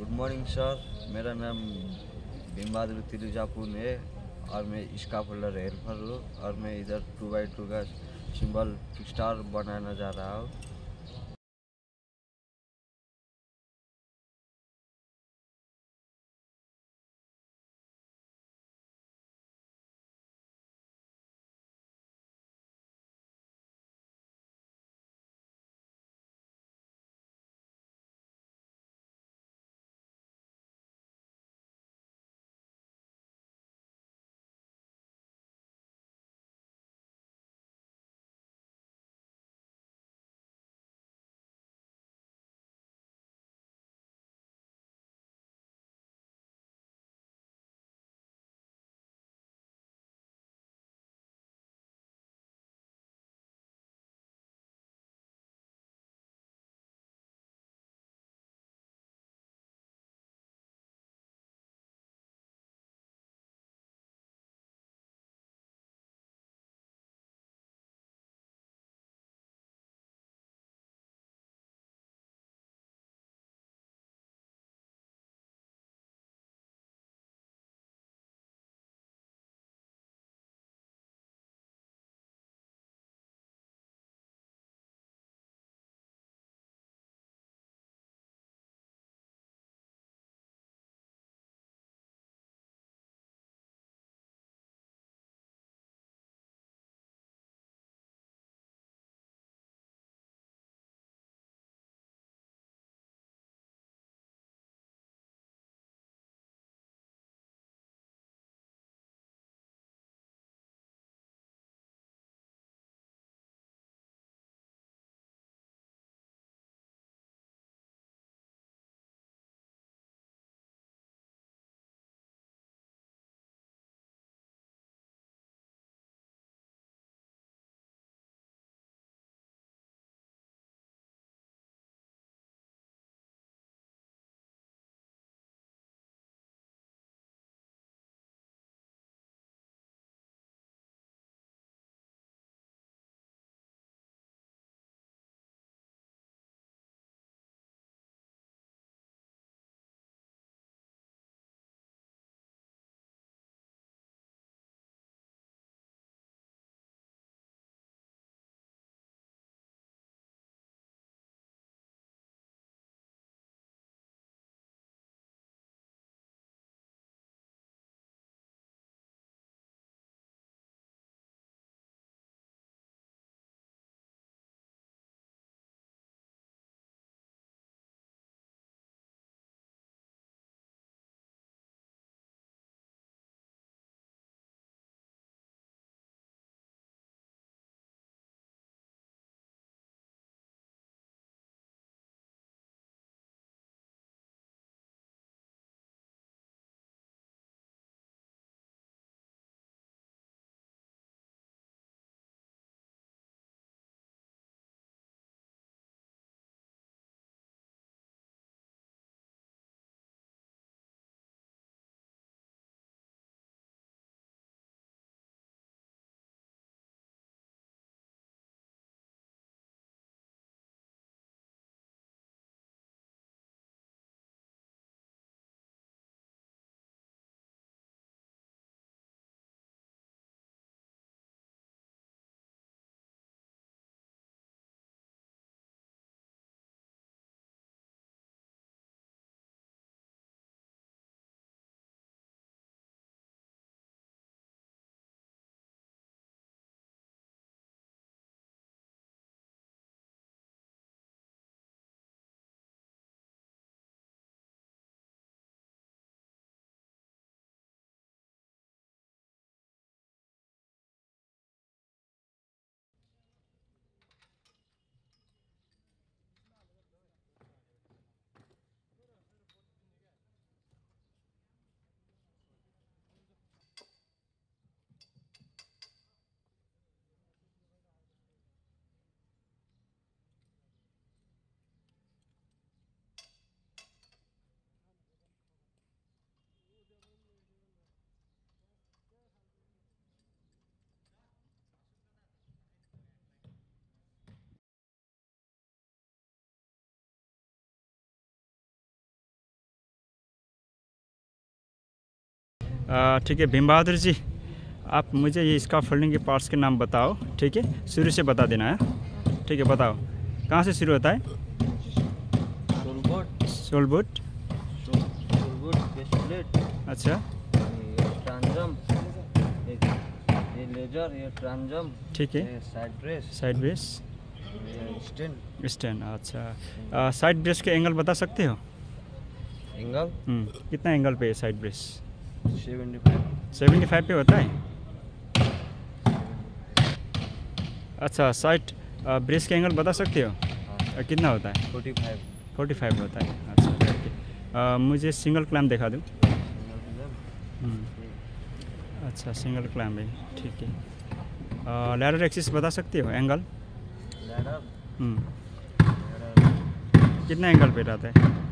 Good morning sir. मेरा नाम भीम बहादुर तिरुजापुन है और मैं स्टाफ होल्डर हेल्पर हूँ और मैं इधर 2x2 का सिंबल स्टार बनाना जा रहा हूँ। ठीक है भीम बहादुर जी, आप मुझे ये इसका फोल्डिंग के पार्ट्स के नाम बताओ, ठीक है, शुरू से बता देना है, ठीक है, बताओ कहाँ से शुरू होता है? सोलबुट, अच्छा, ट्रांजम, ये लेजर, ये ट्रांजम, ठीक है, साइड ब्रेस, स्टैंड, अच्छा। साइड ब्रेस के एंगल बता सकते हो? एंगल कितना एंगल पे है साइड ब्रेस? 75 पे होता है। अच्छा, साइड ब्रेस के एंगल बता सकते हो? कितना होता है? 45 होता है, अच्छा, ठीक है। मुझे सिंगल क्लैम्प दिखा दूँ। अच्छा, सिंगल क्लैम्प है, ठीक है। लैडर एक्सिस बता सकते हो एंगल? लैडर कितना एंगल पे रहता है?